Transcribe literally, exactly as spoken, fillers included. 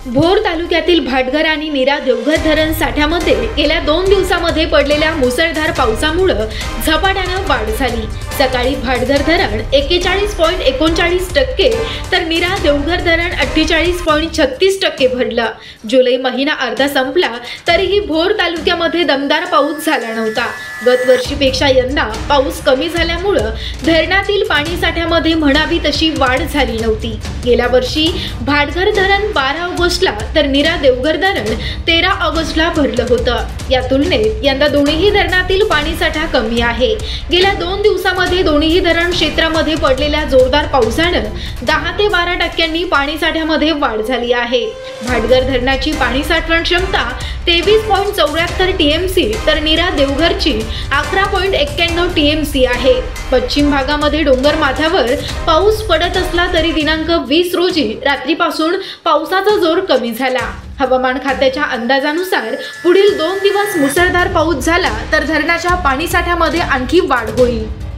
भोर तालुक्यातील भाटघर आणि नीरा देवघर धरण साठ्यामध्ये गेल्या दोन दिवसांमध्ये पडलेल्या मुसळधार पावसामुळे झपाट्याने वाढ झाली। सकाळी भाटघर धरण एक्केचाळीस पॉइंट एकोणचाळीस टक्के तर नीरा देवघर धरण अठ्ठेचाळीस पॉइंट छत्तीस टक्के भरलं। जुलै महिना अर्धा संपला तरीही भोर तालुक्यामध्ये दमदार पाऊस झाला नव्हता। गत वर्षीपेक्षा यंदा पाऊस कमी झाल्यामुळे धरणातील पाणी साठ्यामध्ये म्हणावी तशी वाढ झाली नव्हती। गेल्या वर्षी भाटघर धरण बारा ऑगस्टला तर नीरा देवघर धरण तेरा ऑगस्टला भरलं होतं। या तुलनेत यंदा दोन्ही धरणातील पाणीसाठा कमी आहे। गेल्या दोन दिवसांमध्ये दोन्ही धरण क्षेत्रामध्ये पडलेल्या जोरदार पावसानं दहा ते बारा टक्क्यांनी पाणीसाठ्यामध्ये वाढ झाली आहे। भाटघर धरणाची पाणी साठवण क्षमता तेवीस पॉइंट चौऱ्याहत्तर टीएमसी तर नीरा देवघरची अकरा पॉइंट एक्क्याण्णव टीएमसी आहे। पश्चिम भागामध्ये डोंगर माथ्यावर पाऊस पडत असला तरी दिनांक वीस रोजी रात्रीपासून पावसाचा जोर कमी झाला। हवामान खात्याच्या अंदाजानुसार पुढील दोन दिवस मुसळधार पाऊस झाला तर धरणाच्या पाणीसाठ्यामध्ये आणखी वाढ होईल।